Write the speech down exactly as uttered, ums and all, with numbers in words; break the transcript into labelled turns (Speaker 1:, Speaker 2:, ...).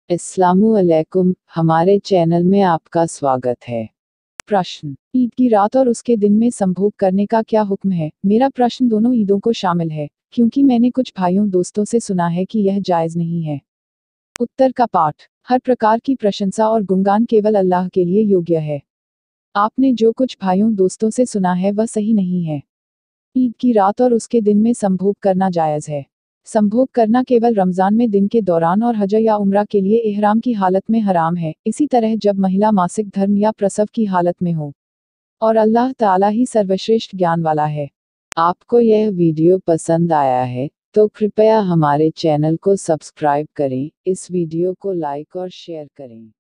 Speaker 1: अस्सलामुअलैकुम, हमारे चैनल में आपका स्वागत है। प्रश्न: ईद की रात और उसके दिन में संभोग करने का क्या हुक्म है? मेरा प्रश्न दोनों ईदों को शामिल है, क्योंकि मैंने कुछ भाइयों दोस्तों से सुना है कि यह जायज़ नहीं है। उत्तर का पाठ: हर प्रकार की प्रशंसा और गुणगान केवल अल्लाह के लिए योग्य है। आपने जो कुछ भाइयों दोस्तों से सुना है वह सही नहीं है। ईद की रात और उसके दिन में संभोग करना जायज़ है। संभोग करना केवल रमज़ान में दिन के दौरान और हज या उम्रा के लिए इहराम की हालत में हराम है, इसी तरह जब महिला मासिक धर्म या प्रसव की हालत में हो। और अल्लाह ताला ही सर्वश्रेष्ठ ज्ञान वाला है। आपको यह वीडियो पसंद आया है तो कृपया हमारे चैनल को सब्सक्राइब करें, इस वीडियो को लाइक और शेयर करें।